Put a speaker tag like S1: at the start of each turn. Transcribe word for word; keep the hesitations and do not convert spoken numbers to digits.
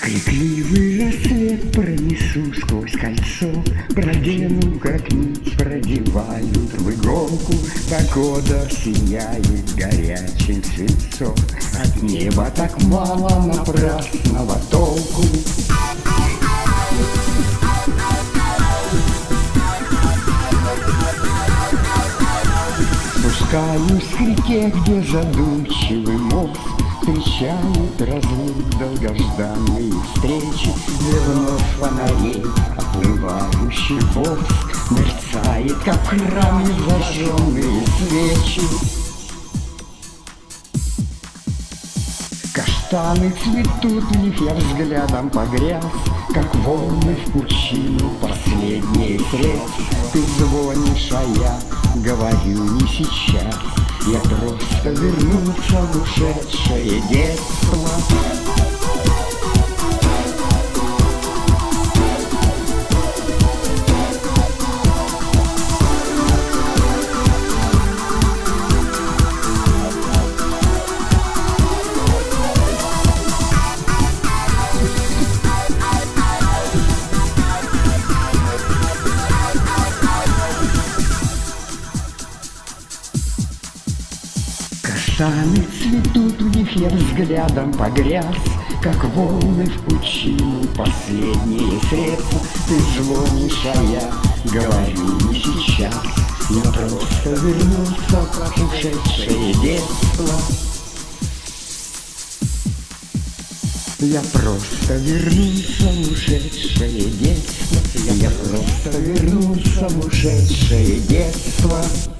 S1: Крикливый рассвет пронесу сквозь кольцо, продену, как нить, продеваю в иголку. Погода сияет горячим свинцом, от неба так мало напрасного толку. Спускаюсь к реке, где задумчивый мост встречают разлук долгожданные встречи, где вновь фонарей оплывающий воск мерцает, как в храме зажженные свечи. Каштаны цветут, в них я взглядом погряз, как волны в пучину последний срез. Ты звонишь, а я говорю не сейчас, я просто вернулся в ушедшее детство. Каштаны цветут, в них я взглядом погряз, как волны в пучину последние средства. Ты звонишь, а я говорю не сейчас, я просто вернулся в ушедшее детство. Я просто вернулся в ушедшее детство. Я просто вернулся в ушедшее детство.